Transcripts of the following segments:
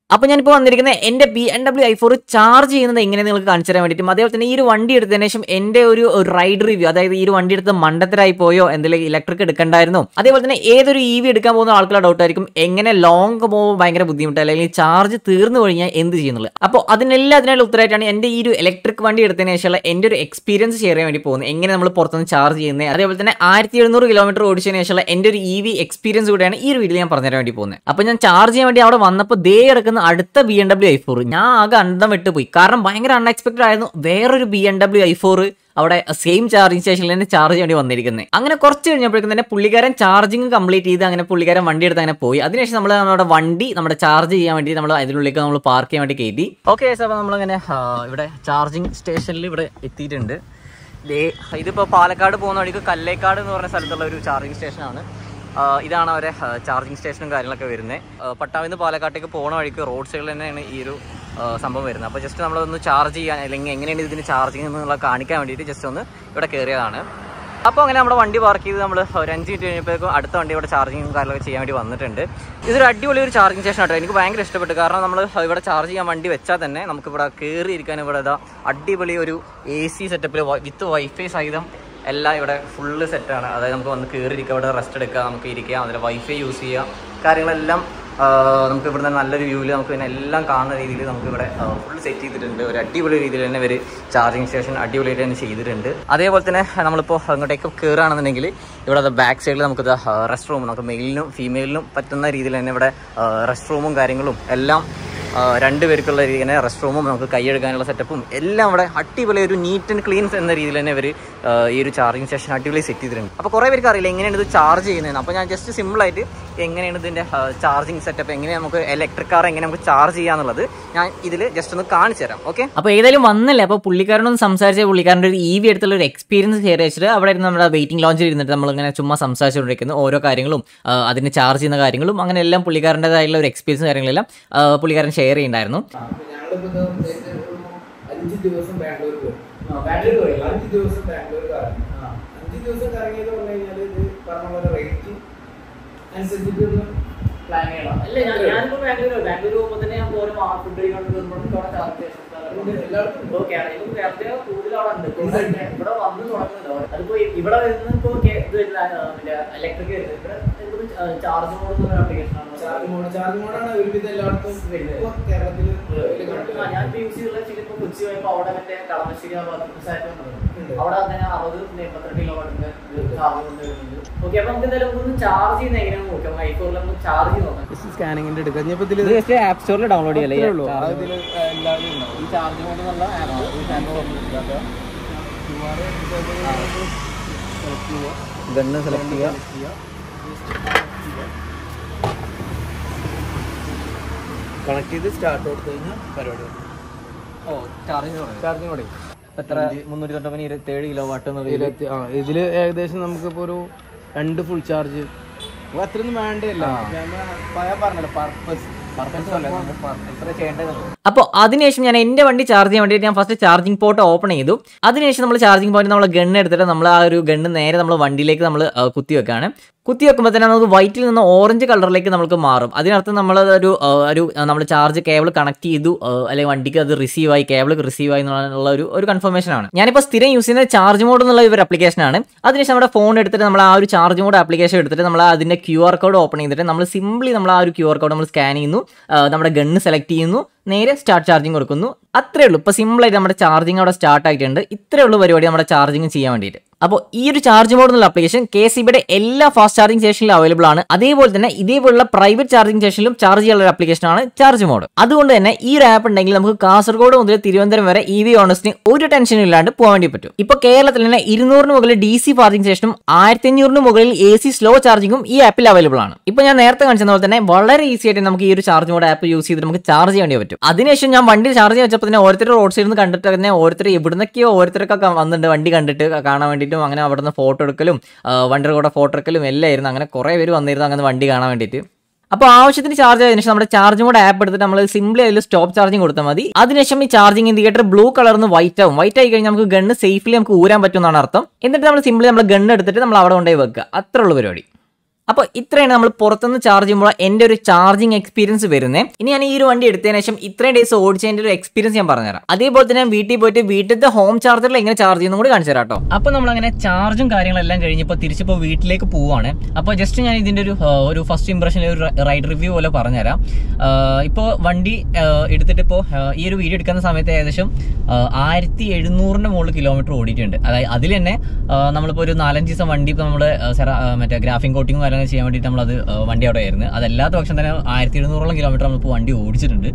അപ്പോൾ ഞാനിപ്പോൾ വന്നിരിക്കുന്നത് എൻ്റെ BMW i4 ചാർജ് ചെയ്യുന്നത് എങ്ങനെയെന്ന് നിങ്ങൾക്ക് കാണിച്ചു തരാൻ വേണ്ടിയിട്ടും അതേപോലെ തന്നെ ഈ ഒരു വണ്ടി എടുത്തതിന് ശേഷം എൻ്റെ ഒരു റൈഡ് റിവ്യൂ, അതായത് ഈ ഒരു വണ്ടി എടുത്ത് മണ്ടത്തരായി പോയോ, എന്തെങ്കിലും ഇലക്ട്രിക് എടുക്കണ്ടായിരുന്നോ, അതേപോലെ തന്നെ ഏതൊരു EV എടുക്കാൻ പോകുന്ന ആൾക്കുള്ള ഡൗട്ട് ആയിരിക്കും എങ്ങനെ ലോങ് പോകുമ്പോൾ ഭയങ്കര ബുദ്ധിമുട്ട്, അല്ലെങ്കിൽ ചാർജ് തീർന്നു കഴിഞ്ഞാൽ എന്ത് ചെയ്യുന്നുള്ളത്. അപ്പോൾ അതിനുള്ള ഉത്തരമായിട്ടാണ് എൻ്റെ ഈ ഒരു ഇലക്ട്രിക് വണ്ടി എടുത്തതിന് ശേഷമുള്ള എൻ്റെ ഒരു എക്സ്പീരിയൻസ് ഷെയർ ചെയ്യാൻ വേണ്ടി പോകുന്നത്. എങ്ങനെ നമ്മൾ പുറത്തുനിന്ന് ചാർജ് ചെയ്യുന്നത്, അതേപോലെ തന്നെ 1700 കിലോമീറ്റർ ഓടിച്ചതിന് ശേഷമുള്ള എൻ്റെ ഒരു EV എക്സ്പീരിയൻസ് കൂടെയാണ് ഈ ഒരു വീഡിയോ ഞാൻ പറഞ്ഞുതരാൻ വേണ്ടി പോകുന്നത്. അപ്പോൾ ഞാൻ ചാർജ് ചെയ്യാൻ വേണ്ടി അവിടെ വന്നപ്പോൾ ദേ കിടക്കുന്ന അടുത്ത BMW i4 ഞാൻ ആകെ അന്തം വിട്ട് പോയി. കാരണം ഭയങ്കര അൺഎക്സ്പെക്ടഡ് ആയിരുന്നു വേറൊരു BMW i4 അവിടെ സെയിം ചാർജിങ് സ്റ്റേഷനിൽ തന്നെ ചാർജ് ചെയ്യേണ്ടി വന്നിരിക്കുന്നത്. അങ്ങനെ കുറച്ച് കഴിഞ്ഞപ്പോഴേക്കും തന്നെ പുള്ളിക്കാരൻ ചാർജിങ് കംപ്ലീറ്റ് ചെയ്ത് അങ്ങനെ പുള്ളിക്കാരൻ വണ്ടി എടുത്ത് അങ്ങനെ പോയി. അതിനുശേഷം നമ്മൾ നമ്മുടെ വണ്ടി ചാർജ് ചെയ്യാൻ വേണ്ടി നമ്മൾ അതിനുള്ളിലേക്ക് നമ്മൾ പാർക്ക് ചെയ്യാൻ വേണ്ടി കയറ്റി. ഓക്കെ, അപ്പോൾ നമ്മളിങ്ങനെ ഇവിടെ ചാർജിങ് സ്റ്റേഷനിൽ ഇവിടെ എത്തിയിട്ടുണ്ട്. ഇതിപ്പോൾ പാലക്കാട് പോകുന്ന വഴിക്ക് കല്ലേക്കാട് എന്ന് പറഞ്ഞ സ്ഥലത്തുള്ള ഒരു ചാർജിങ് സ്റ്റേഷനാണ്. ഇതാണ് അവരെ ചാർജിങ് സ്റ്റേഷനും കാര്യങ്ങളൊക്കെ വരുന്നത്. പട്ടാമ്പിൽ നിന്ന് പാലക്കാട്ടേക്ക് പോകുന്ന വഴിക്ക് റോഡ് സൈഡിൽ തന്നെയാണ് ഈ ഒരു സംഭവം വരുന്നത്. അപ്പോൾ ജസ്റ്റ് നമ്മളൊന്ന് ചാർജ് ചെയ്യാൻ, അല്ലെങ്കിൽ എങ്ങനെയാണ് ഇതിന് ചാർജിങ് എന്നുള്ളത് കാണിക്കാൻ വേണ്ടിയിട്ട് ജസ്റ്റ് ഒന്ന് ഇവിടെ കയറിയതാണ്. അപ്പോൾ അങ്ങനെ നമ്മുടെ വണ്ടി പാർക്ക് ചെയ്ത് നമ്മൾ ഒരു 5 മിനിറ്റ് കഴിഞ്ഞപ്പോഴേക്കും അടുത്ത വണ്ടി ഇവിടെ ചാർജിങ്ങും കാര്യങ്ങളൊക്കെ ചെയ്യാൻ വേണ്ടി വന്നിട്ടുണ്ട്. ഇതൊരു അടിപൊളി ഒരു ചാർജിങ് സ്റ്റേഷൻ ആട്ടോ. എനിക്ക് ഭയങ്കര ഇഷ്ടപ്പെട്ടു. കാരണം നമ്മൾ ഇവിടെ ചാർജ് ചെയ്യാൻ വണ്ടി വെച്ചാൽ തന്നെ നമുക്കിവിടെ കയറിയിരിക്കാൻ ഇവിടെ അടിപൊളി ഒരു AC സെറ്റപ്പിൽ വിത്ത് വൈഫൈ സഹിതം എല്ലാം ഇവിടെ ഫുള്ള് സെറ്റാണ്. അതായത് നമുക്ക് വന്ന് കയറിയിരിക്കുക, ഇവിടെ റെസ്റ്റ് എടുക്കുക, നമുക്ക് ഇരിക്കാം, അതിൽ വൈഫൈ യൂസ് ചെയ്യുക, കാര്യങ്ങളെല്ലാം നമുക്ക് ഇവിടുന്ന് നല്ലൊരു വ്യൂവിൽ നമുക്ക് പിന്നെ എല്ലാം കാണുന്ന രീതിയിൽ നമുക്കിവിടെ ഫുൾ സെറ്റ് ചെയ്തിട്ടുണ്ട്. ഒരു അടിപൊളി രീതിയിൽ തന്നെ ഒരു ചാർജിങ് സ്റ്റേഷൻ അടിപൊളിയായിട്ട് തന്നെ ചെയ്തിട്ടുണ്ട്. അതേപോലെ തന്നെ നമ്മളിപ്പോൾ അങ്ങോട്ടേക്ക് കയറുകയാണെന്നുണ്ടെങ്കിൽ ഇവിടെ ബാക്ക് സൈഡിൽ നമുക്കിത് റെസ്റ്റ് റൂം, നമുക്ക് മെയിലിനും ഫീമെയിലിനും പറ്റുന്ന രീതിയിൽ തന്നെ ഇവിടെ റെസ്റ്റ് റൂമും കാര്യങ്ങളും എല്ലാം രണ്ടുപേർക്കുള്ള രീതി തന്നെ റെസ്റ്റ് റൂമും നമുക്ക് കൈയെടുക്കാനുള്ള സെറ്റപ്പും എല്ലാം ഇവിടെ അടിപൊളി ഒരു നീറ്റ് ആൻഡ് ക്ലീൻ എന്ന രീതിയിൽ തന്നെ ഇവർ ഈ ഒരു ചാർജിങ് സ്റ്റേഷൻ അടിപൊളി സെറ്റ് ചെയ്തിട്ടുണ്ട്. അപ്പോൾ കുറേ പേർക്ക് അറിയില്ല എങ്ങനെയാണ് ഇത് ചാർജ് ചെയ്യുന്നതെന്ന്. അപ്പോൾ ഞാൻ ജസ്റ്റ് സിമ്പിളായിട്ട് എങ്ങനെയാണ് ഇതിൻ്റെ ചാർജിങ് സെറ്റപ്പ്, എങ്ങനെയാണ് നമുക്ക് ഇലക്ട്രിക് കാർ എങ്ങനെ നമുക്ക് ചാർജ് ചെയ്യാന്നുള്ളത് ഞാൻ ഇതിൽ ജസ്റ്റ് ഒന്ന് കാണിച്ചു തരാം. ഓക്കെ, അപ്പോൾ ഏതായാലും വന്നില്ല. അപ്പോൾ പുള്ളിക്കാരനൊന്ന് സംസാരിച്ച പുള്ളിക്കാരൻ്റെ ഒരു EV എടുത്തുള്ള ഒരു എക്സ്പീരിയൻസ് ഷെയർ ചെയ്തിട്ട് അവിടെ ഇരുന്ന് നമ്മുടെ വെയിറ്റിംഗ് ലോഞ്ചിൽ ഇരുന്നിട്ട് നമ്മളിങ്ങനെ ചുമ്മാ സംസാരിച്ചുകൊണ്ടിരിക്കുന്നു. ഓരോ കാര്യങ്ങളും അതിന് ചാർജ് ചെയ്യുന്ന കാര്യങ്ങളും അങ്ങനെ എല്ലാം പുള്ളിക്കാരൻ്റെതായുള്ള ഒരു എക്സ്പീരിയൻസ് കാര്യങ്ങളെല്ലാം പുള്ളിക്കാരൻ ഷെയർ ചെയ്യുന്നുണ്ടായിരുന്നു. പ്ലാൻ ചെയ്യണം. അല്ല ഞാനിപ്പോൾ ബാംഗ്ലൂർ പോകുമ്പോൾ തന്നെ ഞാൻ ഓരോ ഫുഡ് ഓക്കെയാണ്. ഇപ്പം നേരത്തെ കൂടുതൽ അവിടെ ഉണ്ട്. ഇവിടെ വന്ന് തുടങ്ങുന്നുണ്ടോ അതിപ്പോ ഇവിടെ വരുന്നത് ഇപ്പോൾ ഇലക്ട്രിക് വരുന്നത്. ഇവിടെ ചാർജ് മോഡ് എന്ന് പറയുന്ന ആപ്ലിക്കേഷനാണ്. ചാർജ് മോഡാണ് ഒരുവിധം എല്ലായിടത്തും കേരളത്തിൽ. ഞാനിപ്പോൾ യൂസ് ചെയ്തുള്ള ചിലപ്പോൾ കൊച്ചി പോയപ്പോൾ അവിടെ മറ്റേ കളമശ്ശേരി അവിടെ അങ്ങനെ 60-82 കിലോവാട്ടിന്റെ ചാർജ് കൊണ്ട് വരുന്നുണ്ട്. ഓക്കെ, അപ്പൊ നമുക്ക് എന്തായാലും ഒന്ന് ചാർജ് ചെയ്യുന്ന എങ്ങനെയാണെന്ന് നോക്കാം. i4 നമുക്ക് ചാർജ് ചെയ്ത് നോക്കാം. സ്കാനിങ്ങിന്റെ എടുക്കാം. ആപ്പ് സ്റ്റോറിൽ ഡൗൺലോഡ് ചെയ്യല്ലേ ഈ ചാർജ് മോഡ് എന്നുള്ള ഗണ്ണ് സെലക്ട് ചെയ്യുക. കണക്ട് ചെയ്ത് സ്റ്റാർട്ട് കൊടുത്തു കഴിഞ്ഞാൽ പരിപാടി. ചാർജിങ് കൂടെ എത്ര 397 കിലോവാട്ട് ഇതിൽ ഏകദേശം നമുക്കിപ്പോൾ ഒരു 2 ഫുൾ ചാർജ് അത്രയൊന്നും വേണ്ടല്ല. പറഞ്ഞല്ലോ പർപ്പസ്. അപ്പോൾ അതിനുശേഷം ഞാൻ എൻ്റെ വണ്ടി ചാർജ് ചെയ്യാൻ വേണ്ടിയിട്ട് ഞാൻ ഫസ്റ്റ് ചാർജിങ് പോർട്ട് ഓപ്പൺ ചെയ്തു. അതിനുശേഷം നമ്മൾ ചാർജിങ് പോയിന്റ് നമ്മൾ ഗണ്ണ് എടുത്തിട്ട് നമ്മൾ ആ ഒരു ഗണ്ണ് നേരെ നമ്മൾ വണ്ടിയിലേക്ക് നമ്മൾ കുത്തി വെക്കുകയാണ്. കുത്തി വെക്കുമ്പോൾ തന്നെ നമുക്ക് വൈറ്റിൽ നിന്ന് ഓറഞ്ച് കളറിലേക്ക് നമുക്ക് മാറും. അതിനർത്ഥം നമ്മളതൊരു നമ്മൾ ചാർജ് കേബിൾ കണക്ട് ചെയ്തു, അല്ലെങ്കിൽ വണ്ടിക്ക് അത് റിസീവ് ആയി, കേബിൾ റിസീവ് ആയി എന്നുള്ള ഒരു കൺഫർമേഷൻ ആണ്. ഞാനിപ്പോൾ സ്ഥിരം യൂസ് ചെയ്യുന്ന ചാർജ് മോഡ് എന്നുള്ള ഒരു ആപ്ലിക്കേഷനാണ്. അതിനുശേഷം നമ്മുടെ ഫോൺ എടുത്തിട്ട് നമ്മൾ ആ ഒരു ചാർജ് മോഡ് ആപ്ലിക്കേഷൻ എടുത്തിട്ട് നമ്മൾ അതിൻ്റെ QR കോഡ് ഓപ്പൺ ചെയ്തിട്ട് നമ്മൾ സിംപ്ലി നമ്മൾ ആ ഒരു QR കോഡ് നമ്മൾ സ്കാൻ ചെയ്യുന്നു, നമ്മുടെ ഗണ്ണ് സെലക്ട് ചെയ്യുന്നു, നേരെ സ്റ്റാർട്ട് ചാർജിങ് കൊടുക്കുന്നു. അത്രേ ഉള്ളൂ. ഇപ്പോൾ സിമ്പിളായിട്ട് നമ്മുടെ ചാർജിങ് അവിടെ സ്റ്റാർട്ട് ആയിട്ടുണ്ട്. ഇത്രേ ഉള്ളൂ പരിപാടി നമ്മുടെ ചാർജിങ് ചെയ്യാൻ വേണ്ടിയിട്ട്. അപ്പോൾ ഈ ഒരു ചാർജ് മോഡ് എന്നുള്ള ആപ്ലിക്കേഷൻ KCBയുടെ എല്ലാ ഫാസ്റ്റ് ചാർജിങ് സ്റ്റേഷനിലും അവൈലബിൾ ആണ്. അതേപോലെ തന്നെ ഇതേപോലുള്ള പ്രൈവറ്റ് ചാർജിങ് സ്റ്റേഷനിലും ചാർജ് ചെയ്യാനുള്ള ഒരു ആപ്ലിക്കേഷനാണ് ചാർജ് മോഡ്. അതുകൊണ്ട് തന്നെ ഈ ഒരു ആപ്പ് ഉണ്ടെങ്കിൽ നമുക്ക് കാസർഗോഡ് മുതൽ തിരുവനന്തപുരം വരെ EV ഓണേഴ്സിന് ഒരു ടെൻഷനും ഇല്ലാണ്ട് പോകാൻ വേണ്ടി പറ്റും. ഇപ്പോൾ കേരളത്തിൽ തന്നെ 200 മുകളിൽ DC ചാർജിങ് സ്റ്റേഷനും 1500 മുകളിൽ AC സ്ലോ ചാർജിങ്ങും ഈ ആപ്പിൽ അവൈലബിൾ ആണ്. ഇപ്പോൾ ഞാൻ നേരത്തെ കാണിച്ചത് പോലെ തന്നെ വളരെ ഈസി ആയിട്ട് നമുക്ക് ഈ ഒരു ചാർജ് മോഡ് ആപ്പ് യൂസ് ചെയ്തിട്ട് നമുക്ക് ചാർജ് ചെയ്യാൻ വേണ്ടി പറ്റും. അതിനുശേഷം ഞാൻ വണ്ടി ചാർജ് വെച്ചപ്പോൾ തന്നെ ഓരോരുത്തർ റോഡ് സൈഡിൽ നിന്ന് കണ്ടിട്ട് തന്നെ ഓരോരുത്തർ ഇവിടുന്നൊക്കെയോ ഓരോരുത്തരൊക്കെ വന്നിട്ടുണ്ട് വണ്ടി കണ്ടിട്ട് കാണാൻ വേണ്ടിയിട്ടും. അങ്ങനെ അവിടെ നിന്ന് ഫോട്ടോ എടുക്കലും വണ്ടിയുടെ കൂടെ ഫോട്ടോ എടുക്കലും എല്ലാം ആയിരുന്നു. അങ്ങനെ കുറേ പേര് വന്നിരുന്നു അങ്ങനെ വണ്ടി കാണാൻ വേണ്ടിയിട്ട്. അപ്പോൾ ആവശ്യത്തിന് ചാർജ് ആയതിനു ശേഷം നമ്മുടെ ചാർജ് മോഡ് ആപ്പ് എടുത്തിട്ട് നമ്മൾ സിംപ്ലി അതിൽ സ്റ്റോപ്പ് ചാർജിങ് കൊടുത്താൽ മതി. അതിനുശേഷം ഈ ചാർജിങ് ഇൻഡിക്കേറ്റർ ബ്ലൂ കളർന്ന് വൈറ്റ് ആവും. വൈറ്റ് ആയി കഴിഞ്ഞാൽ നമുക്ക് ഗണ്ണ് സേഫ്ലി നമുക്ക് ഊരാൻ പറ്റുമെന്നാണ് അർത്ഥം. എന്നിട്ട് നമ്മൾ സിംപ്ലി നമ്മൾ ഗണ്ണ് എടുത്തിട്ട് നമ്മൾ അവിടെ കൊണ്ടുപോയി വെക്കുക. അത്രേ ഉള്ളൂ പരിപാടി. അപ്പോൾ ഇത്രയാണ് നമ്മൾ പുറത്തുനിന്ന് ചാർജ് ചെയ്യുമ്പോൾ എൻ്റെ ഒരു ചാർജിങ് എക്സ്പീരിയൻസ് വരുന്നത്. ഇനി ഞാൻ ഈ ഒരു വണ്ടി എടുത്തതിന് ശേഷം ഇത്രയും ഡേയ്സ് ഓടിച്ചതിൻ്റെ ഒരു എക്സ്പീരിയൻസ് ഞാൻ പറഞ്ഞുതരാം. അതേപോലെ തന്നെ ഞാൻ വീട്ടിൽ പോയിട്ട് വീട്ടിലത്തെ ഹോം ചാർജറിൽ എങ്ങനെ ചാർജ് ചെയ്യുന്നത് കൂടി കാണിച്ചു തരാം കേട്ടോ. അപ്പോൾ നമ്മളങ്ങനെ ചാർജും കാര്യങ്ങളെല്ലാം കഴിഞ്ഞപ്പോൾ തിരിച്ചിപ്പോൾ വീട്ടിലേക്ക് പോവുകയാണ്. അപ്പോൾ ജസ്റ്റ് ഞാൻ ഇതിൻ്റെ ഒരു ഫസ്റ്റ് ഇംപ്രഷനിൽ ഒരു റൈഡ് റിവ്യൂ പോലെ പറഞ്ഞുതരാം. ഇപ്പോൾ വണ്ടി എടുത്തിട്ട് ഇപ്പോൾ ഈ ഒരു വീഡിയോ എടുക്കുന്ന സമയത്ത് ഏകദേശം 1700 മുകളിൽ കിലോമീറ്റർ ഓടിയിട്ടുണ്ട്. അതായത് അതിൽ തന്നെ നമ്മളിപ്പോൾ ഒരു 4-5 ദിവസം വണ്ടി ഇപ്പോൾ നമ്മൾ മറ്റേ ഗ്രാഫിക് കോട്ടിങ്ങും കാര്യങ്ങൾ ചെയ്യാൻ വേണ്ടിയിട്ട് നമ്മളത് വണ്ടി അവിടെ ആയിരുന്നു. അതല്ലാത്ത പക്ഷം തന്നെ 1700 കിലോമീറ്റർ നമ്മളിപ്പോൾ വണ്ടി ഓടിച്ചിട്ടുണ്ട്.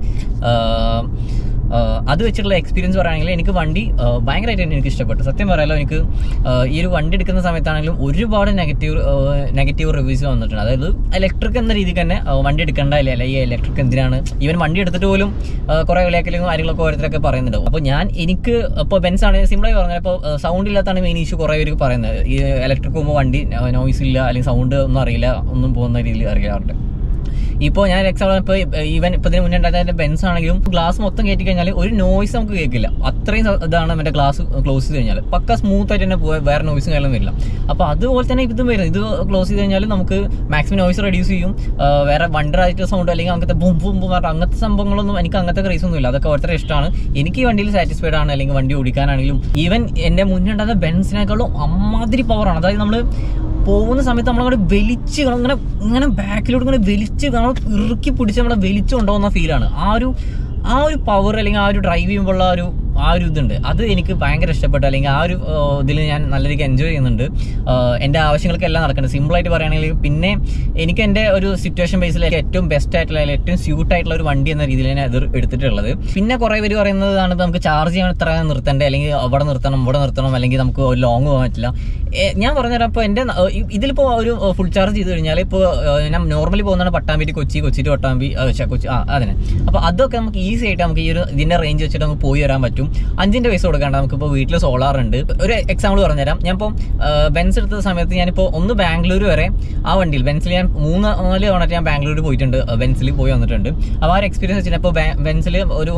അത് വെച്ചിട്ടുള്ള എക്സ്പീരിയൻസ് പറയുകയാണെങ്കിൽ എനിക്ക് വണ്ടി ഭയങ്കരമായിട്ട് എനിക്ക് ഇഷ്ടപ്പെട്ടു. സത്യം പറയാലോ, എനിക്ക് ഈ ഒരു വണ്ടി എടുക്കുന്ന സമയത്താണെങ്കിലും ഒരുപാട് നെഗറ്റീവ് റിവ്യൂസ് വന്നിട്ടുണ്ട്. അതായത് ഇലക്ട്രിക് എന്ന രീതിക്ക് തന്നെ വണ്ടി എടുക്കേണ്ടതില്ല, അല്ലെങ്കിൽ ഈ ഇലക്ട്രിക് എന്തിനാണ്, ഈവൻ വണ്ടി എടുത്തിട്ട് പോലും കുറേ വിലയാക്കലും കാര്യങ്ങളൊക്കെ ഓരോരുത്തരൊക്കെ പറയുന്നുണ്ടാവും. അപ്പോൾ എനിക്ക് ഇപ്പോൾ ബെൻസാണ് സിമ്പിളായി പറഞ്ഞത്. ഇപ്പോൾ സൗണ്ട് ഇല്ലാത്താണ് മെയിൻ ഇഷ്യൂ കുറേ പേർക്ക് പറയുന്നത്. ഈ ഇലക്ട്രിക് പോകുമ്പോൾ വണ്ടി നോയ്സ് ഇല്ല, അല്ലെങ്കിൽ സൗണ്ട് ഒന്നും അറിയില്ല, ഒന്നും പോകുന്ന രീതിയിൽ അറിയാറുണ്ട്. ഇപ്പോൾ ഞാൻ എക്സാമ്പിൾ ഇപ്പോൾ ഈവൻ ഇപ്പോൾ ഇതിന് മുന്നേ ഉണ്ടായിരുന്ന ബെൻസ് ആണെങ്കിലും ഗ്ലാസ് മൊത്തം കയറ്റി കഴിഞ്ഞാൽ ഒരു നോയ്സ് നമുക്ക് കേൾക്കില്ല. അത്രയും ഇതാണ് മറ്റേ ഗ്ലാസ് ക്ലോസ് ചെയ്ത് കഴിഞ്ഞാൽ പക്ക സ്മൂത്ത് ആയിട്ട് തന്നെ വേറെ നോയ്സും കാര്യമൊന്നും വരില്ല. അപ്പോൾ അതുപോലെ തന്നെ ഇതും വരുന്നത്, ഇത് ക്ലോസ് ചെയ്ത് കഴിഞ്ഞാൽ നമുക്ക് മാക്സിമം നോയ്സ് റെഡ്യൂസ് ചെയ്യും. വേറെ വണ്ടറായിട്ട് സൗണ്ട് അല്ലെങ്കിൽ അങ്ങനത്തെ ബും ബും ബും പറഞ്ഞാൽ അങ്ങനത്തെ സംഭവങ്ങളൊന്നും എനിക്ക് അങ്ങനത്തെ ക്രൈസ് ഒന്നും ഇല്ല. അതൊക്കെ ഓരോരുത്തരുടെ ഇഷ്ടമാണ്. എനിക്ക് ഈ വണ്ടിയിൽ സാറ്റിസ്ഫൈഡ് ആണ്. അല്ലെങ്കിൽ വണ്ടി ഓടിക്കാനാണെങ്കിലും ഈവൻ എൻ്റെ മുന്നേ ഉണ്ടാകുന്ന ബെൻസിനേക്കാളും അമ്മാതിരി പവറാണ്. അതായത് നമ്മൾ പോകുന്ന സമയത്ത് നമ്മളങ്ങോട്ട് വലിച്ച് ഇങ്ങനെ ബാക്കിലോട്ട് ഇങ്ങനെ വലിച്ച് നമ്മൾ ഇറുക്കി പിടിച്ച് നമ്മളെ വലിച്ചു കൊണ്ടുപോകുന്ന ഫീലാണ്. ആ ഒരു പവർ അല്ലെങ്കിൽ ആ ഒരു ഡ്രൈവ് ചെയ്യുമ്പോഴുള്ള ആ ഒരു ഇതുണ്ട്, അത് എനിക്ക് ഭയങ്കര ഇഷ്ടപ്പെട്ടു. അല്ലെങ്കിൽ ആ ഒരു ഇതിൽ ഞാൻ നല്ല രീതിക്ക് എൻജോയ് ചെയ്യുന്നുണ്ട്. എൻ്റെ ആവശ്യങ്ങൾക്കെല്ലാം നടക്കുന്നുണ്ട്. സിമ്പിളായിട്ട് പറയുകയാണെങ്കിൽ പിന്നെ എനിക്ക് എൻ്റെ ഒരു സിറ്റുവേഷൻ ബേസിൽ ഏറ്റവും ബെസ്റ്റ് ആയിട്ടുള്ള അല്ലെങ്കിൽ ഏറ്റവും സ്യൂട്ട് ആയിട്ടുള്ള ഒരു വണ്ടി എന്ന രീതിയിൽ ഞാൻ ഇത് എടുത്തിട്ടുള്ളത്. പിന്നെ കുറേ പേര് പറയുന്നതാണ് നമുക്ക് ചാർജ് ചെയ്യാൻ ഇത്ര നിർത്തേണ്ടത്, അല്ലെങ്കിൽ അവിടെ നിർത്തണം, അല്ലെങ്കിൽ നമുക്ക് ലോങ് പോകാൻ പറ്റില്ല. ഞാൻ പറഞ്ഞുതരാം. ഇപ്പോൾ എൻ്റെ ഇതിലിപ്പോൾ ഒരു ഫുൾ ചാർജ് ചെയ്ത് കഴിഞ്ഞാൽ ഇപ്പോൾ ഞാൻ നോർമലി പോകുന്നതാണ് പട്ടാമ്പി ടു കൊച്ചി ടു പട്ടാമ്പി കൊച്ചി അതിനെ. അപ്പോൾ അതൊക്കെ നമുക്ക് ഈസി ആയിട്ട് നമുക്ക് ഈ ഒരു ഇതിൻ്റെ റേഞ്ച് വെച്ചിട്ട് നമുക്ക് പോയി വരാൻ പറ്റും. 5 പൈസ കൊടുക്കാണ്ട് നമുക്കിപ്പോൾ വീട്ടിൽ സോളാർ ഉണ്ട്. ഒരു എക്സാമ്പിൾ പറഞ്ഞുതരാം. ഞാനിപ്പോൾ ബെൻസ് എടുത്ത സമയത്ത് ഞാനിപ്പോൾ ഒന്ന് ബാംഗ്ലൂർ വരെ ആ വണ്ടിയിൽ ബെൻസിൽ ഞാൻ 3-4 തവണ ഞാൻ ബാംഗ്ലൂർ പോയിട്ടുണ്ട്, ബെൻസിൽ പോയി വന്നിട്ടുണ്ട്. അപ്പോൾ ആ ഒരു എക്സ്പീരിയൻസ് വെച്ചിട്ട് ഇപ്പോൾ ബെൻസിൽ ഒരു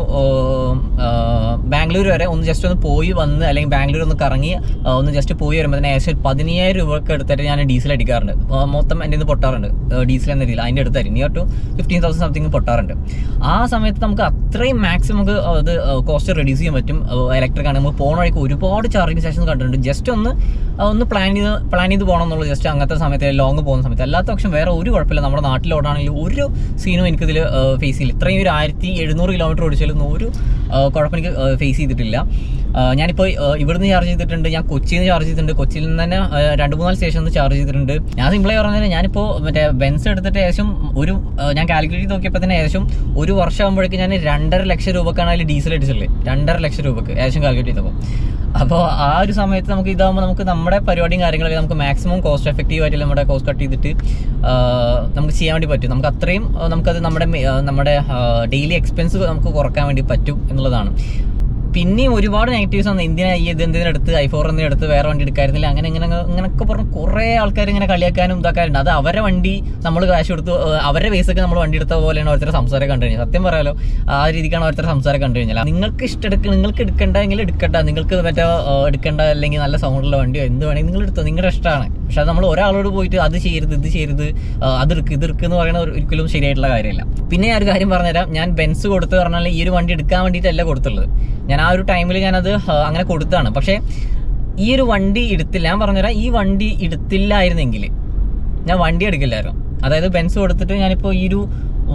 ബാംഗ്ലൂർ വരെ ഒന്ന് ജസ്റ്റ് ഒന്ന് പോയി വന്ന് അല്ലെങ്കിൽ ബാംഗ്ലൂർ ഒന്ന് കറങ്ങി ഒന്ന് ജസ്റ്റ് പോയി വരുമ്പോൾ തന്നെ ഏകദേശം 10,000 രൂപയ്ക്ക് എടുത്തിട്ട് ഞാൻ ഡീസൽ അടിക്കാറുണ്ട്. മൊത്തം എൻ്റെ ഇത് പൊട്ടാറുണ്ട് ഡീസൽ എന്ന രീതിയിൽ. അതിൻ്റെ അടുത്തായിരുന്നു നിയർ ടു 15,000 സംതിങ് പൊട്ടാറുണ്ട്. ആ സമയത്ത് നമുക്ക് അത്രയും മാക്സിമം നമുക്ക് അത് കോസ്റ്റ് റെഡ്യൂസ് ചെയ്യാൻ പറ്റും. ഇലക്ട്രിക് ആണ്. നമ്മൾ പോകുന്ന വഴിക്ക് ഒരുപാട് ചാർജിങ് സ്റ്റേഷൻസ് കണ്ടിട്ടുണ്ട്. ജസ്റ്റ് ഒന്ന് പ്ലാൻ ചെയ്ത് പോകണം എന്നുള്ളത് ജസ്റ്റ് അങ്ങനത്തെ സമയത്ത് ലോങ് പോകുന്ന സമയത്ത്. അല്ലാത്ത പക്ഷം വേറെ ഒരു കുഴപ്പമില്ല. നമ്മുടെ നാട്ടിലോടാണെങ്കിലും ഒരു സീനും എനിക്കിതിൽ ഫേസ് ചെയ്യില്ല. ഇത്രയും ഒരു 1700 കിലോമീറ്റർ ഓടിച്ചാലും ഒരു കുഴപ്പം എനിക്ക് ഫേസ് ചെയ്തിട്ടില്ല. ഞാനിപ്പോൾ ഇവിടുന്ന് ചാർജ് ചെയ്തിട്ടുണ്ട്, ഞാൻ കൊച്ചിയിൽ നിന്ന് ചാർജ് ചെയ്തിട്ടുണ്ട്, കൊച്ചിയിൽ നിന്ന് തന്നെ 2-3 സ്റ്റേഷനിൽ ചാർജ് ചെയ്തിട്ടുണ്ട്. ഞാൻ സിമ്പിളായി പറഞ്ഞാൽ ഞാനിപ്പോൾ മറ്റേ ബെൻസ് എടുത്തിട്ട് ഏകദേശം ഞാൻ കാൽക്കുലേറ്റ് ചെയ്ത് നോക്കിയപ്പോൾ തന്നെ ഏകദേശം ഒരു വർഷം ആകുമ്പോഴേക്കും ഞാൻ 2.5 ലക്ഷം രൂപക്കാണ് അതിൽ ഡീസൽ അടിച്ചുള്ളത്. 2.5 ലക്ഷം രൂപക്ക് ഏകദേശം കാൽക്കുലേറ്റ് ചെയ്തപ്പോൾ. അപ്പോൾ ആ ഒരു സമയത്ത് നമുക്ക് ഇതാകുമ്പോൾ നമുക്ക് നമ്മുടെ പരിപാടിയും കാര്യങ്ങളൊക്കെ നമുക്ക് മാക്സിമം കോസ്റ്റ് എഫക്റ്റീവ് ആയിട്ട് നമ്മുടെ കോസ്റ്റ് കട്ട് ചെയ്തിട്ട് നമുക്ക് ചെയ്യാൻ വേണ്ടി പറ്റും. നമുക്ക് അത്രയും നമുക്കത് നമ്മുടെ ഡെയിലി എക്സ്പെൻസ് നമുക്ക് കുറക്കാൻ വേണ്ടി പറ്റും എന്നുള്ളതാണ്. പിന്നെയും ഒരുപാട് നെഗറ്റീവ്സ് ആണ്. എന്തിനെടുത്ത് i4 എന്തിനെടുത്ത് വേറെ വണ്ടി എടുക്കായിരുന്നില്ല, അങ്ങനെയൊക്കെ പറഞ്ഞ് കുറേ ആൾക്കാർ ഇങ്ങനെ കളിയാക്കാനും ഇതാക്കാറുണ്ട്. അത് അവരെ വണ്ടി നമ്മൾ കാശ് കൊടുത്ത് അവരുടെ പൈസക്ക് നമ്മൾ വണ്ടി എടുത്ത പോലെയാണ് ഓരോരുത്തരുടെ സംസാരം കണ്ടു കഴിഞ്ഞാൽ. സത്യം പറയാലോ, ആ രീതിക്കാണ് ഓരോരുത്തരുടെ സംസാരം കണ്ടു കഴിഞ്ഞാൽ. നിങ്ങൾക്ക് നിങ്ങൾക്ക് എടുക്കേണ്ടെങ്കിൽ എടുക്കട്ടെ, നിങ്ങൾക്ക് മറ്റേ എടുക്കേണ്ട അല്ലെങ്കിൽ നല്ല സൗണ്ടുള്ള വണ്ടിയോ എന്ത് വേണമെങ്കിൽ നിങ്ങൾ എടുത്തോ, നിങ്ങളുടെ ഇഷ്ടമാണ്. പക്ഷെ അത് നമ്മൾ ഒരാളോട് പോയിട്ട് അത് ചെയ്യരുത് ഇത് ചെയ്യരുത് ഇതെടുക്ക് എന്ന് പറയുന്നത് ഒരിക്കലും ശരിയായിട്ടുള്ള കാര്യമല്ല. പിന്നെ ഞാൻ ഒരു കാര്യം പറഞ്ഞുതരാം. ഞാൻ ബെൻസ് കൊടുത്ത് പറഞ്ഞാൽ ഈ ഒരു വണ്ടി എടുക്കാൻ വേണ്ടിയിട്ടല്ല കൊടുത്തുള്ളത്. ഞാൻ ആ ഒരു ടൈമിൽ ഞാനത് അങ്ങനെ കൊടുത്താണ്. പക്ഷേ ഈ ഒരു വണ്ടി എടുത്തില്ല. ഞാൻ പറഞ്ഞുതരാം, ഈ വണ്ടി എടുത്തില്ലായിരുന്നെങ്കിൽ ഞാൻ വണ്ടി എടുക്കില്ലായിരുന്നു. അതായത് ബെൻസ് കൊടുത്തിട്ട് ഞാനിപ്പോൾ ഈ ഒരു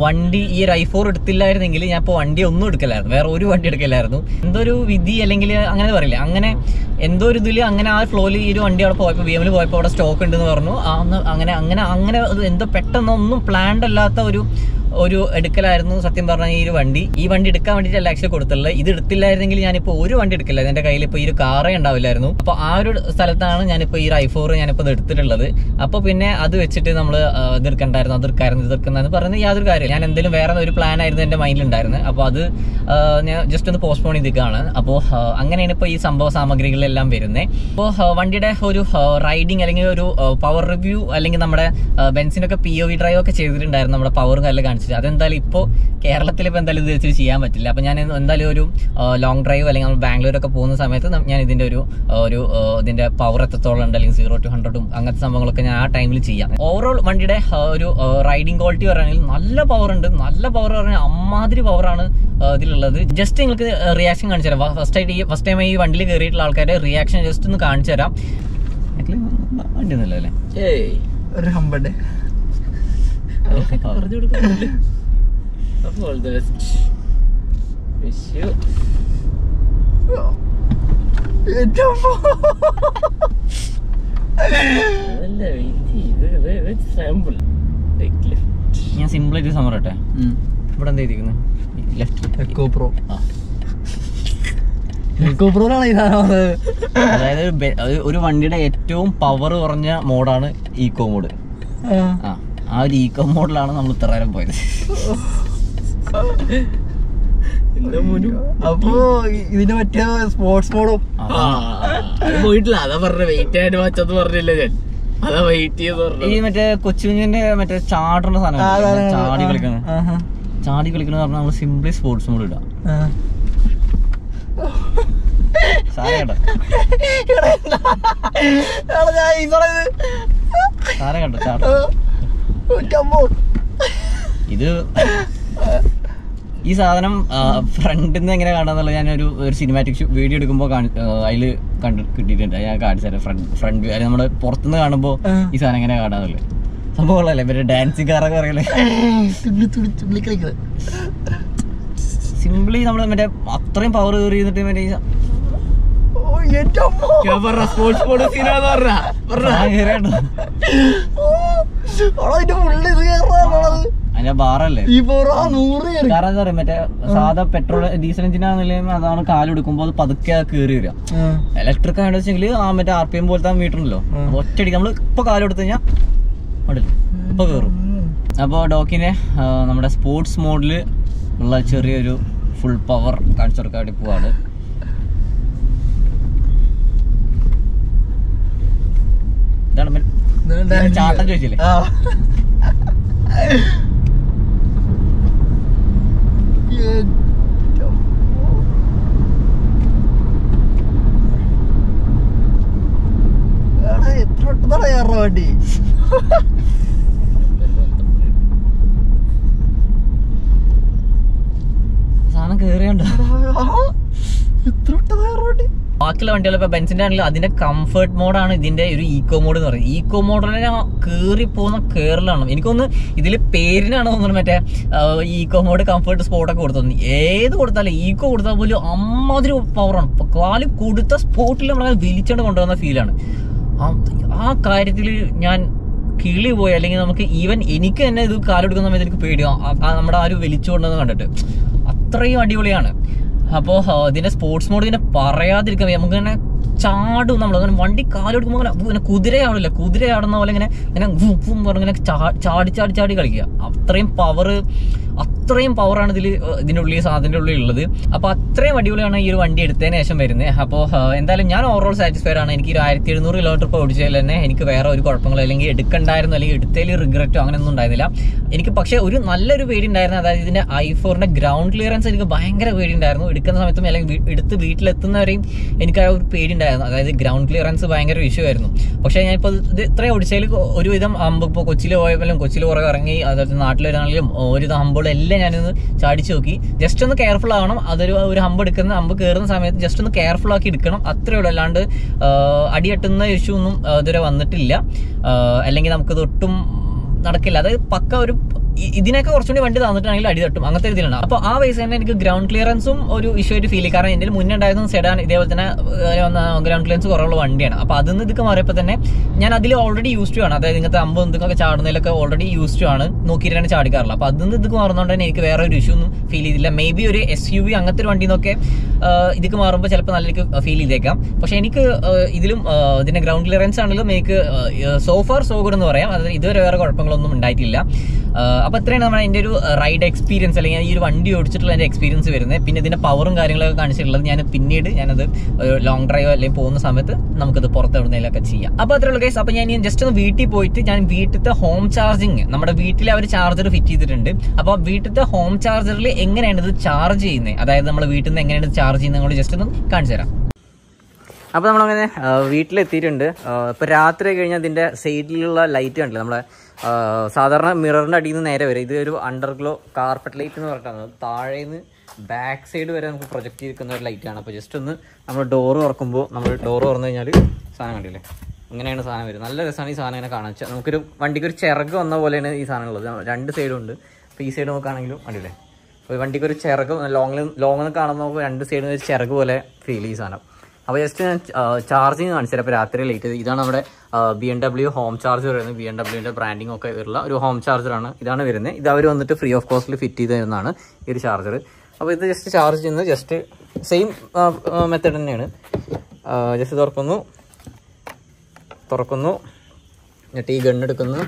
i4 എടുത്തില്ലായിരുന്നെങ്കിൽ ഞാൻ ഇപ്പോൾ വണ്ടി ഒന്നും എടുക്കില്ലായിരുന്നു, വേറെ ഒരു വണ്ടി എടുക്കില്ലായിരുന്നു. എന്തോ ഒരു വിധി അല്ലെങ്കിൽ അങ്ങനെ പറയില്ല, അങ്ങനെ എന്തോ ഒരു ഇതിൽ അങ്ങനെ ആ ഫ്ലോയിൽ ഈ ഒരു വണ്ടി അവിടെ പോയപ്പോൾ BMW പോയപ്പോൾ അവിടെ സ്റ്റോക്ക് ഉണ്ടെന്ന് പറഞ്ഞു. അങ്ങനെ എന്തോ പെട്ടെന്നൊന്നും പ്ലാൻഡ് അല്ലാത്ത ഒരു എടുക്കലായിരുന്നു സത്യം പറഞ്ഞാൽ ഈ വണ്ടി എടുക്കാൻ വേണ്ടിയിട്ടല്ല ആക്ച്വലി കൊടുത്തുള്ളത്. ഇത് എടുത്തില്ലായിരുന്നെങ്കിൽ ഞാനിപ്പോൾ ഒരു വണ്ടി എടുക്കില്ല. എൻ്റെ കയ്യിൽ ഇപ്പോൾ ഈ ഒരു കാറേ ഉണ്ടാവില്ലായിരുന്നു. അപ്പോൾ ആ ഒരു സ്ഥലത്താണ് ഞാനിപ്പോൾ ഈ i4 ഞാനിപ്പോൾ ഇത് എടുത്തിട്ടുള്ളത്. അപ്പോൾ പിന്നെ അത് വെച്ചിട്ട് നമ്മൾ ഇതെടുക്കണ്ടായിരുന്നു പറയുന്നത് യാതൊരു കാര്യമില്ല. ഞാൻ എന്തെങ്കിലും വേറെ ഒരു പ്ലാൻ ആയിരുന്നു എൻ്റെ മൈൻഡിലുണ്ടായിരുന്നത്. അപ്പോൾ അത് ഞാൻ ജസ്റ്റ് ഒന്ന് പോസ്റ്റ്പോൺ ചെയ്തിരിക്കുകയാണ്. അപ്പോൾ അങ്ങനെയാണ് ഇപ്പോൾ ഈ സംഭവ സാമഗ്രികളെല്ലാം വരുന്നത്. അപ്പോൾ വണ്ടിയുടെ ഒരു റൈഡിങ് അല്ലെങ്കിൽ ഒരു പവർ റിവ്യൂ അല്ലെങ്കിൽ നമ്മുടെ ബെൻസിനൊക്കെ POV ഡ്രൈവ് ഒക്കെ ചെയ്തിട്ടുണ്ടായിരുന്നു. നമ്മുടെ പവറും എല്ലാം കാണിച്ചത്. അതെന്തായാലും ഇപ്പോൾ കേരളത്തിൽ ഇപ്പോൾ എന്തായാലും ഇത് വെച്ചിട്ട് ചെയ്യാൻ പറ്റില്ല. അപ്പോൾ ഞാൻ എന്തായാലും ഒരു ലോങ് ഡ്രൈവ് അല്ലെങ്കിൽ നമ്മൾ ബാംഗ്ലൂരൊക്കെ പോകുന്ന സമയത്ത് ഞാൻ ഇതിൻ്റെ ഇതിൻ്റെ പവർ എത്രത്തോളം ഉണ്ട്, അല്ലെങ്കിൽ 0 to 100 അങ്ങനത്തെ സംഭവങ്ങളൊക്കെ ഞാൻ ആ ടൈമിൽ ചെയ്യാം. ഓവറോൾ വണ്ടിയുടെ ഒരു റൈഡിങ് ക്വാളിറ്റി പറയുകയാണെങ്കിൽ നല്ല പവർ ഉണ്ട്. നല്ല പവർ പറഞ്ഞാൽ അമ്മാതിരി പവറാണ് ഇതിലുള്ളത്. ജസ്റ്റ് നിങ്ങൾക്ക് റിയാക്ഷൻ കാണിച്ചു തരാം. ഫസ്റ്റ് ടൈം ഈ വണ്ടിയിൽ കയറിയിട്ടുള്ള ആൾക്കാരുടെ റിയാക്ഷൻ ജസ്റ്റ് ഒന്ന് കാണിച്ചു തരാം. വണ്ടി ഒന്നുമില്ല അല്ലേ? ഒരു ഹമ്പണ്ട്. ഞാൻ സിമ്പിൾ ആയിട്ട് സമറട്ടെ. ഇവിടെ എന്താ ഇരിക്കുന്നത്? Left GoPro. അതായത് ഒരു വണ്ടിയുടെ ഏറ്റവും പവർ കുറഞ്ഞ മോഡാണ് ഈക്കോ മോഡ്. ആ ഒരു ഈക്കോ മോഡിലാണ് നമ്മൾ ഇത്ര നേരം പോയത്. അപ്പൊ ഇതിന് പറ്റിയ സ്പോർട്സ് മോഡും പോയിട്ടില്ല. അതാ പറഞ്ഞ വെയിറ്റ് ആയിട്ട് വച്ചത് പറഞ്ഞില്ല ഞാൻ. അതാ വെയിറ്റ് ചെയ്ത് ഈ മറ്റേ കൊച്ചുകുഞ്ഞിന്റെ മറ്റേ ചാടുന്ന സാധനം ചാടി കളിക്കണ പറഞ്ഞാൽ നമ്മള് സിംപ്ലി സ്പോർട്സ് മോഡ് ഇടാം. ഇത് ഈ സാധനം ഫ്രണ്ടിൽ നിന്ന് എങ്ങനെ കാണാന്നുള്ളത് ഞാനൊരു സിനിമാറ്റിക് വീഡിയോ എടുക്കുമ്പോൾ അതിൽ കിട്ടിയിട്ടുണ്ട്. ഞാൻ കാണിച്ചു തരാം. ഫ്രണ്ട് വ്യൂ നമ്മുടെ പുറത്തുനിന്ന് കാണുമ്പോൾ ഈ സാധനം എങ്ങനെ കാണാന്നുള്ളത് സംഭവങ്ങളല്ലേ. മറ്റേ ഡാൻസിങ് കാറൊക്കെ പറയല്ലേ. സിംപ്ലി നമ്മള് മറ്റേ അത്രയും പവർ കയറി ചെയ്തിട്ട് മറ്റേ സ്പോർട്സ് മോഡ് അതിന്റെ ബാറല്ലേ. കാരണം എന്താ പറയാ, മറ്റേ സാധാ പെട്രോൾ ഡീസൽ എഞ്ചിനാണെങ്കിലും അതാണ് കാലെടുക്കുമ്പോൾ അത് പതുക്കെ കയറി വരിക. ഇലക്ട്രിക് ആണെന്ന് വെച്ചെങ്കിൽ ആ മറ്റേ RPM പോലത്തെ മീറ്റർ ഉണ്ടല്ലോ, ഒറ്റയടിക്ക് നമ്മൾ ഇപ്പൊ കാലെടുത്ത് കഴിഞ്ഞാൽ ഉണ്ടല്ലോ ഇപ്പൊ കയറും. അപ്പോൾ ഡോക്കിനെ നമ്മുടെ സ്പോർട്സ് മോഡില് ഉള്ള ചെറിയൊരു ഫുൾ പവർ കാണിച്ചു കൊടുക്കാൻ വേണ്ടി പോവാണ്. ഇതാണ് ചാട്ടം ചോദിച്ചില്ലേ? എത്ര വണ്ടി സാധനം കേറിയുണ്ടോ? എത്ര വണ്ടി. ബാക്കിയുള്ള വണ്ടികൾ ഇപ്പൊ ബെൻസിന്റെ ആണെങ്കിലും അതിന്റെ കംഫർട്ട് മോഡാണ് ഇതിന്റെ ഒരു ഈക്കോ മോഡ് എന്ന് പറയുന്നത്. ഈക്കോ മോഡിനെ കേറി പോകുന്ന കേറലാണ്. എനിക്കൊന്ന് ഇതിൽ പേരിനാണ് തോന്നുന്നത് മറ്റേ ഈക്കോ മോഡ് കംഫർട്ട് സ്പോർട്ടൊക്കെ കൊടുത്തു. ഏത് കൊടുത്താലും ഈക്കോ കൊടുത്താൽ പോലും അമ്മാതിരി പവറാണ്. കാല് കൊടുത്ത സ്പോട്ടിൽ നമ്മളെ വലിച്ചോണ്ട് കൊണ്ടുവന്ന ഫീലാണ്. ആ കാര്യത്തിൽ ഞാൻ കിളി പോയി. അല്ലെങ്കിൽ നമുക്ക് ഈവൻ എനിക്ക് തന്നെ ഇത് കാലെടുക്കുന്ന സമയത്ത് എനിക്ക് പേടിയാവും നമ്മുടെ ആ ഒരു വലിച്ചു കൊണ്ടുവന്ന് കണ്ടിട്ട്. അത്രയും അടിപൊളിയാണ്. അപ്പോൾ ഇതിന്റെ സ്പോർട്സ് മോഡ് ഇതിനെ പറയാതിരിക്കാൻ നമുക്ക് ഇങ്ങനെ ചാടും. നമ്മളങ്ങനെ വണ്ടി കാലെടുക്കുമ്പോൾ ഇങ്ങനെ കുതിരയാവില്ല, കുതിരയാടുന്ന പോലെ ഇങ്ങനെ ഇങ്ങനെ ചാടി കളിക്കുക. അത്രയും പവറാണ് ഇതിൻ്റെ ഉള്ളിൽ സാധനത്തിൻ്റെ ഉള്ളിൽ ഉള്ളത്. അപ്പോൾ അത്രയും അടിപൊളിയാണ് ഈ ഒരു വണ്ടി എടുത്തതിന് ശേഷം വരുന്നത്. അപ്പോൾ എന്തായാലും ഞാൻ ഓവറോൾ സാറ്റിസ്ഫൈഡ് ആണ്. എനിക്ക് ഒരു 1700 കിലോമീറ്റർ ഇപ്പോൾ ഓടിച്ചതിൽ തന്നെ എനിക്ക് വേറെ ഒരു കുഴപ്പങ്ങളോ അല്ലെങ്കിൽ എടുക്കണ്ടായിരുന്നു അല്ലെങ്കിൽ എടുത്തതിൽ റിഗ്രറ്റോ അങ്ങനെയൊന്നും ഉണ്ടായിരുന്നില്ല. എനിക്ക് പക്ഷേ ഒരു നല്ലൊരു പേടി ഉണ്ടായിരുന്നു. അതായത് ഇതിൻ്റെ i4ന്റെ ഗ്രൗണ്ട് ക്ലിയറൻസ് എനിക്ക് ഭയങ്കര പേടി ഉണ്ടായിരുന്നു. എടുക്കുന്ന സമയത്തും അല്ലെങ്കിൽ എടുത്ത് വീട്ടിലെത്തുന്നവരെയും എനിക്ക് ആ ഒരു പേടി ഉണ്ടായിരുന്നു. അതായത് ഗ്രൗണ്ട് ക്ലിയറൻസ് ഭയങ്കര ഇഷ്യൂ ആയിരുന്നു. പക്ഷേ ഞാനിപ്പോൾ ഇത് ഇത്രയും ഓടിച്ചതിൽ ഒരുവിധം ഹമ്പ് ഇപ്പോൾ കൊച്ചിയിൽ പോയപ്പോഴും കൊച്ചിയിൽ പുറകെ ഇറങ്ങി അതുപോലെ നാട്ടിൽ വരാണെങ്കിലും ഒരുവിധം ഹമ്പുകളെല്ലാം ഞാനൊന്ന് ചാടിച്ച് നോക്കി. ജസ്റ്റ് ഒന്ന് കെയർഫുൾ ആവണം. ഒരു ഹമ്പ് കയറുന്ന സമയത്ത് ജസ്റ്റ് ഒന്ന് കെയർഫുൾ ആക്കി എടുക്കണം. അത്രയേ ഉള്ളൂ. അല്ലാണ്ട് അടിയട്ടുന്ന ഇഷ്യൂ ഒന്നും ഇതുവരെ വന്നിട്ടില്ല. അല്ലെങ്കിൽ നമുക്കത് ഒട്ടും നടക്കില്ല. അതായത് പക്ക ഒരു ഇതിനൊക്കെ കുറച്ചുകൂടി വണ്ടി തന്നിട്ടാണെങ്കിൽ അടി തട്ടും അങ്ങനത്തെ രീതിയിലാണ്. അപ്പോൾ ആ വയസ്സ് തന്നെ എനിക്ക് ഗ്രൗണ്ട് ക്ലിയറൻസും ഒരു ഇഷ്യൂ ആയിട്ട് ഫീൽ ചെയ്യും. കാരണം എൻ്റെ മുന്നേ ഉണ്ടായിരുന്ന സെഡാൻ ഇതേപോലെ തന്നെ ഗ്രൗണ്ട് ക്ലിയറൻസ് കുറവുള്ള വണ്ടിയാണ്. അപ്പോൾ അതിൽ നിന്ന് ഇതൊക്കെ മാറിയപ്പോൾ തന്നെ ഞാൻ അതിൽ ഓൾറെഡി യൂസ്ഡ് ആണ്. അതായത് ഇങ്ങനത്തെ അമ്പ് എന്തൊക്കെ ചാടുന്നതിലൊക്കെ ഓൾറെഡി യൂസ്ഡ് ആണ്, നോക്കിയിട്ടാണ് ചാടിക്കാറില്ല. അപ്പോൾ അതിൽ നിന്ന് ഇതൊക്കെ മാറുന്നതുകൊണ്ട് തന്നെ എനിക്ക് വേറെ ഒരു ഇഷ്യൂ ഒന്നും ഫീൽ ചെയ്തില്ല. മേ ബി ഒരു SUV അങ്ങനത്തെ ഒരു വണ്ടിയിൽ നിന്നൊക്കെ ഇതൊക്കെ മാറുമ്പോൾ ചിലപ്പോൾ നല്ലൊരു ഫീൽ ചെയ്തേക്കാം. പക്ഷെ എനിക്ക് ഇതിലും ഇതിൻ്റെ ഗ്രൗണ്ട് ക്ലിയറൻസ് ആണെങ്കിലും എനിക്ക് സോ ഫാർ സോ ഗുഡ് എന്ന് പറയാം. അതായത് ഇതുവരെ വേറെ കുഴപ്പങ്ങളൊന്നും ഉണ്ടായിട്ടില്ല. അപ്പോൾ ഇത്രയാണ് നമ്മുടെ എൻ്റെ ഒരു റൈഡ് എക്സ്പീരിയൻസ് അല്ലെങ്കിൽ ഈ ഒരു വണ്ടി ഓടിച്ചിട്ടുള്ള എൻ്റെ എക്സ്പീരിയൻസ് വരുന്നത്. പിന്നെ ഇതിൻ്റെ പവറും കാര്യങ്ങളൊക്കെ കാണിച്ചിട്ടുള്ളത് ഞാൻ പിന്നീട് ഞാനത് ലോങ് ഡ്രൈവ് അല്ലെങ്കിൽ പോകുന്ന സമയത്ത് നമുക്കത് പുറത്തെവിടുന്നതിലൊക്കെ ചെയ്യാം. അപ്പോൾ അത്രയുള്ള കേസ്. അപ്പോൾ ഞാൻ ജസ്റ്റ് ഒന്ന് വീട്ടിൽ പോയിട്ട് ഞാൻ വീട്ടിലത്തെ ഹോം ചാർജിങ്, നമ്മുടെ വീട്ടിൽ അവർ ചാർജർ ഫിറ്റ് ചെയ്തിട്ടുണ്ട്. അപ്പോൾ വീട്ടിലത്തെ ഹോം ചാർജറിൽ എങ്ങനെയാണ് ഇത് ചാർജ് ചെയ്യുന്നത്, അതായത് നമ്മൾ വീട്ടിൽ നിന്ന് എങ്ങനെയാണ് ചാർജ് ചെയ്യുന്നത് കൂടി ജസ്റ്റ് ഒന്ന് കാണിച്ചു തരാം. അപ്പോൾ നമ്മളങ്ങനെ വീട്ടിലെത്തിയിട്ടുണ്ട്. ഇപ്പോൾ രാത്രി കഴിഞ്ഞാൽ ഇതിൻ്റെ സൈഡിലുള്ള ലൈറ്റ് കണ്ടില്ല, നമ്മളെ സാധാരണ മിററിൻ്റെ അടിയിൽ നിന്ന് നേരെ വരെ ഇത് ഒരു അണ്ടർഗ്ലോ കാർപ്പറ്റ് ലൈറ്റ് എന്ന് പറഞ്ഞിട്ടാണ്. താഴേന്ന് ബാക്ക് സൈഡ് വരെ നമുക്ക് പ്രൊജക്റ്റ് ചെയ്തിരിക്കുന്ന ഒരു ലൈറ്റാണ്. അപ്പോൾ ജസ്റ്റ് ഒന്ന് നമ്മൾ ഡോറ് തുറക്കുമ്പോൾ, നമ്മൾ ഡോറ് തുറന്നു കഴിഞ്ഞാൽ സാധനം കണ്ടില്ലേ, ഇങ്ങനെയാണ് സാധനം വരും. നല്ല രസമാണ് ഈ സാധനം ഇങ്ങനെ കാണാൻ. നമുക്കൊരു വണ്ടിക്ക് ഒരു ചിറക് വന്ന പോലെയാണ് ഈ സാധനം ഉള്ളത്. രണ്ട് സൈഡും ഉണ്ട്. അപ്പോൾ ഈ സൈഡ് നോക്കുകയാണെങ്കിലും കണ്ടില്ലേ, അപ്പോൾ വണ്ടിക്ക് ഒരു ചിറക് ലോങ് കാണുമ്പോൾ നമുക്ക് രണ്ട് സൈഡിൽ ഒരു ചിറക് പോലെ ഫീൽ ചെയ്യും സാധനം. അപ്പോൾ ജസ്റ്റ് ഞാൻ ചാർജിങ് കാണിച്ചു തരാം. അപ്പോൾ രാത്രി ലേറ്റ് ഇതാണ് നമ്മുടെ BMW ഹോം ചാർജർ വരുന്നത്. BMWൻ്റെ ബ്രാൻഡിങ് ഒക്കെ ഉള്ള ഒരു ഹോം ചാർജറാണ്. ഇതാണ് വരുന്നത്. ഇത് അവർ വന്നിട്ട് ഫ്രീ ഓഫ് കോസ്റ്റിൽ ഫിറ്റ് ചെയ്ത് തരുന്നതാണ് ഈ ഒരു ചാർജർ. അപ്പോൾ ഇത് ജസ്റ്റ് ചാർജ് ചെയ്യുന്നത് ജസ്റ്റ് സെയിം മെത്തേഡ് തന്നെയാണ്. ജസ്റ്റ് തുറക്കുന്നു എന്നിട്ട് ഈ ഗണ്ണെടുക്കുന്നു,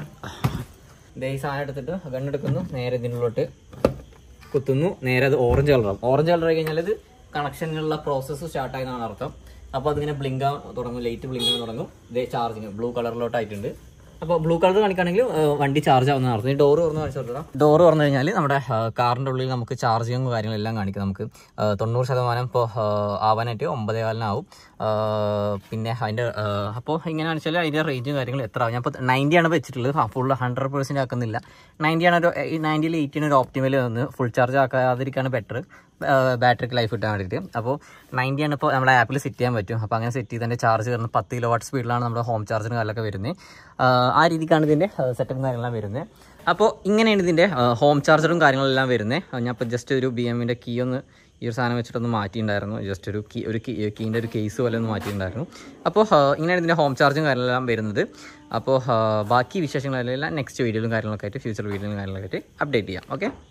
ഈ സാധനം എടുത്തിട്ട് ഗണ്ണെടുക്കുന്നു, നേരെ ഇതിനുള്ളിലോട്ട് കുത്തുന്നു, നേരെ അത് ഓറഞ്ച് കളറാവും. ഓറഞ്ച് കളറായി കഴിഞ്ഞാൽ ഇത് കണക്ഷനുള്ള പ്രോസസ്സ് സ്റ്റാർട്ടായി എന്നാണ് അർത്ഥം. അപ്പോൾ അതിങ്ങനെ ബ്ലിങ്കാൻ തുടങ്ങും, ലൈറ്റ് ബ്ലിങ്കാൻ തുടങ്ങും. ഇതേ ചാർജിങ് ബ്ലൂ കളറിലോട്ടായിട്ടുണ്ട്. അപ്പോൾ ബ്ലൂ കളർ കാണിക്കുകയാണെങ്കിൽ വണ്ടി ചാർജ് ആവുന്ന അർത്ഥം. ഈ ഡോറ് തുറന്ന് കാണിച്ചു കൊടുക്കാം. ഡോറ് തുറന്നു കഴിഞ്ഞാൽ നമ്മുടെ കാറിൻ്റെ ഉള്ളിൽ നമുക്ക് ചാർജിങ്ങും കാര്യങ്ങളെല്ലാം കാണിക്കും. നമുക്ക് 90% ഇപ്പോൾ ആവാനായിട്ട് 9:15 പിന്നെ അതിൻ്റെ അപ്പോൾ ഇങ്ങനെ കാണിച്ചാൽ അതിൻ്റെ റേഞ്ചും കാര്യങ്ങളും എത്ര ആവും. ഞാൻ ഇപ്പോൾ 90 ആണ് വെച്ചിട്ടുള്ളത്. ഫുൾ 100% ആക്കുന്നില്ല. 90 ആണ് 90ൽ 80 ഒരു ഓപ്റ്റിമൽ വന്ന് ഫുൾ ചാർജ് ആക്കാതിരിക്കുകയാണ് ബെറ്റർ, ബാറ്ററിക്ക് ലൈഫ് കിട്ടാൻ വേണ്ടിയിട്ട്. അപ്പോൾ 90 ആണ് ഇപ്പോൾ നമ്മുടെ ആപ്പിൽ സെറ്റ് ചെയ്യാൻ പറ്റും. അപ്പോൾ അങ്ങനെ സെറ്റ് ചെയ്ത് അതിൻ്റെ ചാർജ് വരുന്നത് 10 kW സ്പീഡിലാണ് നമ്മുടെ ഹോം ചാർജറിന് കാര്യങ്ങളൊക്കെ വരുന്നത്. ആ രീതിക്കാണ് ഇതിൻ്റെ സെറ്റപ്പും കാര്യങ്ങളെല്ലാം വരുന്നത്. അപ്പോൾ ഇങ്ങനെയാണ് ഇതിൻ്റെ ഹോം ചാർജറും കാര്യങ്ങളെല്ലാം വരുന്നത്. ഞാൻ ഇപ്പോൾ ജസ്റ്റ് ഒരു BMWൻ്റെ കീ ഒന്ന് ഈ ഒരു സാധനം വെച്ചിട്ടൊന്ന് മാറ്റിയിട്ടുണ്ടായിരുന്നു. ജസ്റ്റ് ഒരു കീൻ്റെ ഒരു കേസ് പോലെ ഒന്ന് മാറ്റിയിട്ടുണ്ടായിരുന്നു. അപ്പോൾ ഇങ്ങനെയാണ് ഇതിൻ്റെ ഹോം ചാർജും കാര്യങ്ങളെല്ലാം വരുന്നത്. അപ്പോൾ ബാക്കി വിശേഷങ്ങളെല്ലാം നെക്സ്റ്റ് വീഡിയോയിലും കാര്യങ്ങളൊക്കെ ആയിട്ട്, ഫ്യൂച്ചർ വീഡിയോയിലും കാര്യങ്ങളൊക്കെ ആയിട്ട് അപ്ഡേറ്റ് ചെയ്യാം. ഓക്കെ.